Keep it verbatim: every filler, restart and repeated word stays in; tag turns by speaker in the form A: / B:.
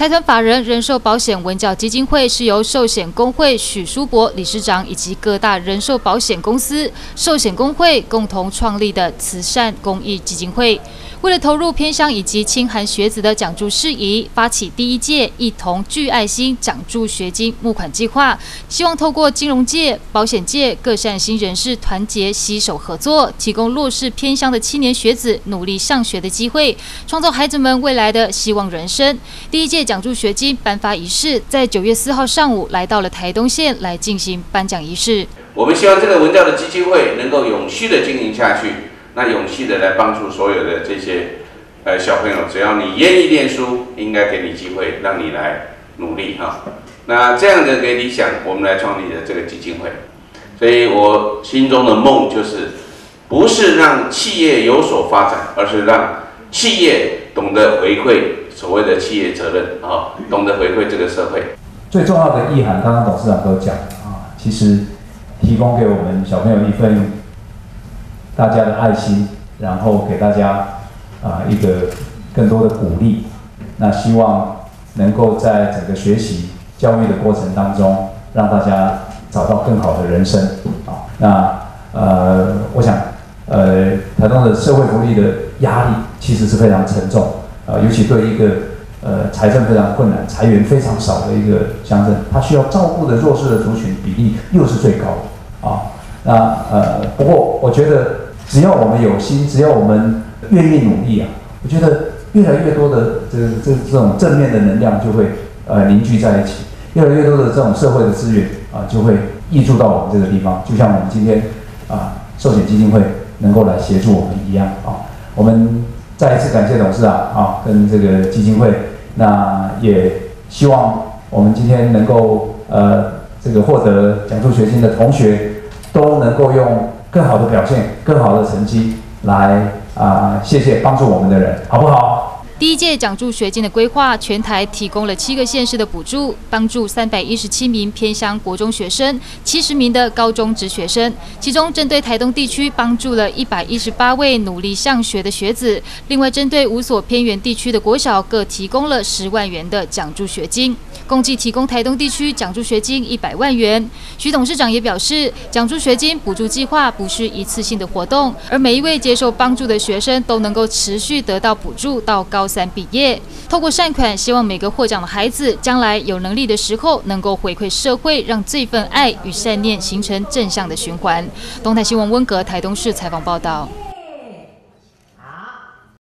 A: 财团法人人寿保险文教基金会是由寿险公会许书博理事长以及各大人寿保险公司、寿险公会共同创立的慈善公益基金会。为了投入偏乡以及清寒学子的奖助事宜，发起第一届一同聚爱心奖助学金募款计划，希望透过金融界、保险界各善心人士团结携手合作，提供弱势偏乡的青年学子努力上学的机会，创造孩子们未来的希望人生。第一届奖助学金颁发仪式在九月四号上午来到了台东县来进行颁奖仪式。
B: 我们希望这个文教的基金会能够永续的经营下去。那永续的来帮助所有的这些呃小朋友，只要你愿意念书，应该给你机会，让你来努力哈。那这样的一个理想，我们来创立的这个基金会。所以我心中的梦就是，不是让企业有所发展，而是让企业懂得回馈所谓的企业责任啊，懂得回馈这个社会。
C: 最重要的意涵，刚刚董事长都讲啊，其实提供给我们小朋友一份大家的爱心，然后给大家啊一个更多的鼓励。那希望能够在整个学习教育的过程当中，让大家找到更好的人生啊。那呃，我想呃，台东的社会福利的压力其实是非常沉重啊，尤其对一个呃财政非常困难、财源非常少的一个乡镇，它需要照顾的弱势的族群比例又是最高的啊。那呃，不过我觉得，只要我们有心，只要我们愿意努力啊，我觉得越来越多的这这这种正面的能量就会呃凝聚在一起，越来越多的这种社会的资源啊，就会挹注到我们这个地方。就像我们今天啊，寿险基金会能够来协助我们一样啊。我们再一次感谢董事长啊，跟这个基金会，那也希望我们今天能够呃这个获得奖助学金的同学。都能够用更好的表现、更好的成绩来啊、呃，谢谢帮助我们的人，好不好？
A: 第一届奖助学金的规划，全台提供了七个县市的补助，帮助三百一十七名偏乡国中学生、七十名的高中职学生。其中，针对台东地区，帮助了一百一十八位努力上学的学子。另外，针对五所偏远地区的国小，各提供了十万元的奖助学金，共计提供台东地区奖助学金一百万元。徐董事长也表示，奖助学金补助计划不是一次性的活动，而每一位接受帮助的学生都能够持续得到补助到高三毕业。透过善款，希望每个获奖的孩子将来有能力的时候，能够回馈社会，让这份爱与善念形成正向的循环。东台新闻温格台东市采访报道。